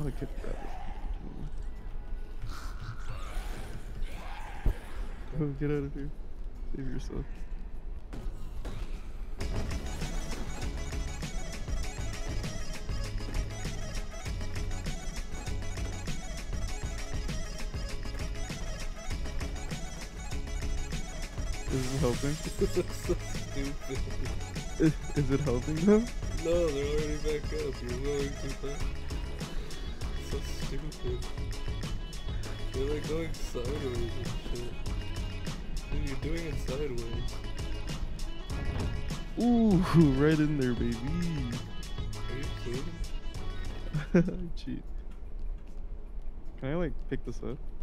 I could grab it. Oh, get out of here. Save yourself. Is it helping? This looks so stupid. Is it helping them? No, they're already back up. You're moving too fast. So stupid. You're like going sideways and shit. Dude, you're doing it sideways. Ooh, right in there, baby. Are you Phoon? Cheat. Can I like pick this up?